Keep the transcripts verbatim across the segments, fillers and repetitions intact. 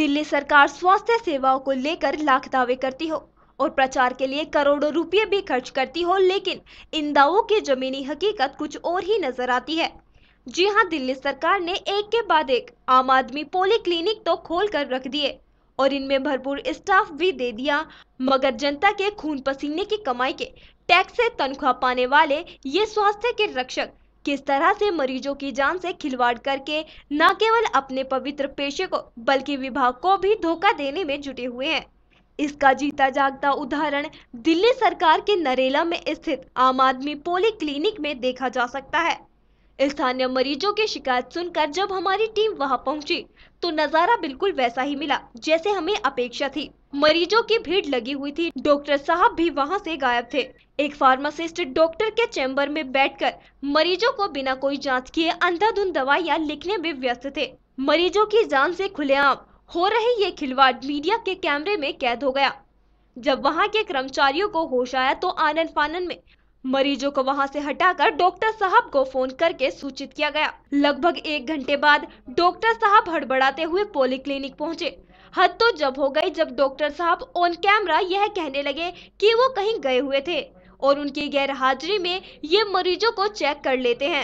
दिल्ली सरकार स्वास्थ्य सेवाओं को लेकर लाख दावे करती हो और प्रचार के लिए करोड़ों रुपए भी खर्च करती हो, लेकिन इन दावों की जमीनी हकीकत कुछ और ही नजर आती है। जी हां, दिल्ली सरकार ने एक के बाद एक आम आदमी पॉलीक्लिनिक तो खोल कर रख दिए और इनमें भरपूर स्टाफ भी दे दिया, मगर जनता के खून पसीने की कमाई के टैक्स से तनख्वाह पाने वाले ये स्वास्थ्य के रक्षक किस तरह से मरीजों की जान से खिलवाड़ करके न केवल अपने पवित्र पेशे को बल्कि विभाग को भी धोखा देने में जुटे हुए हैं। इसका जीता जागता उदाहरण दिल्ली सरकार के नरेला में स्थित आम आदमी पॉलीक्लिनिक में देखा जा सकता है। स्थानीय मरीजों की शिकायत सुनकर जब हमारी टीम वहां पहुंची तो नजारा बिल्कुल वैसा ही मिला जैसे हमें अपेक्षा थी। मरीजों की भीड़ लगी हुई थी, डॉक्टर साहब भी वहां से गायब थे। एक फार्मासिस्ट डॉक्टर के चैम्बर में बैठकर मरीजों को बिना कोई जांच किए अंधाधुंध दवाइयां लिखने में व्यस्त थे। मरीजों की जान से खुलेआम हो रही ये खिलवाड़ मीडिया के कैमरे में कैद हो गया। जब वहां के कर्मचारियों को होश आया तो आनन फानन में मरीजों को वहां से हटाकर डॉक्टर साहब को फोन करके सूचित किया गया। लगभग एक घंटे बाद डॉक्टर साहब हड़बड़ाते हुए पॉलीक्लिनिक पहुंचे। हद तो जब हो गई जब डॉक्टर साहब ऑन कैमरा यह कहने लगे कि वो कहीं गए हुए थे और उनकी गैर हाजिरी में ये मरीजों को चेक कर लेते हैं।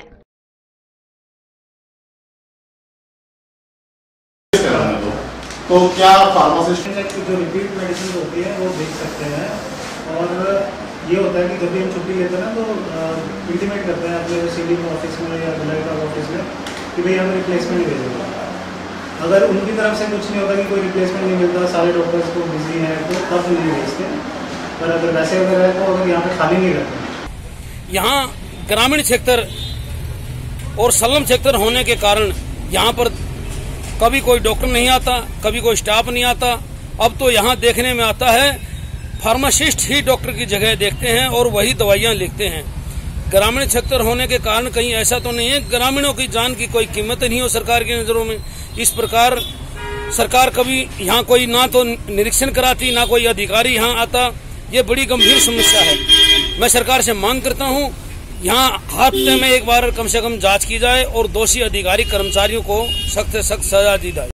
तो क्या फार्मासिस्ट जो रिपीट मेडिसिन होती है वो देख सकते हैं, और ये होता है कि जब भी हम छुट्टी लेते हैं ना तो इंटीमेट करते हैं अपने सीडी ऑफिस में या ब्लड ऑफिस में कि भाई हमें रिप्लेसमेंट नहीं भेजेगा। अगर उनकी तरफ से कुछ नहीं होता कि कोई रिप्लेसमेंट नहीं मिलता, सारे डॉक्टर्स को बिजी हैं, तो तब नहीं भेजते। पर अगर वैसे अगर है तो अगर यहाँ पे खाली नहीं रहते। यहाँ ग्रामीण क्षेत्र और सल्लम क्षेत्र होने के कारण यहाँ पर कभी कोई डॉक्टर नहीं आता, कभी कोई स्टाफ नहीं आता। अब तो यहाँ देखने में आता है फार्मासिस्ट ही डॉक्टर की जगह देखते हैं और वही दवाइयाँ लिखते हैं। ग्रामीण क्षेत्र होने के कारण कहीं ऐसा तो नहीं है ग्रामीणों की जान की कोई कीमत नहीं हो सरकार की नजरों में। इस प्रकार सरकार कभी यहाँ कोई ना तो निरीक्षण कराती, ना कोई अधिकारी यहाँ आता। ये बड़ी गंभीर समस्या है। मैं सरकार से मांग करता हूँ यहाँ हफ्ते में एक बार कम से कम जांच की जाए और दोषी अधिकारी कर्मचारियों को सख्त से सख्त सजा दी जाए।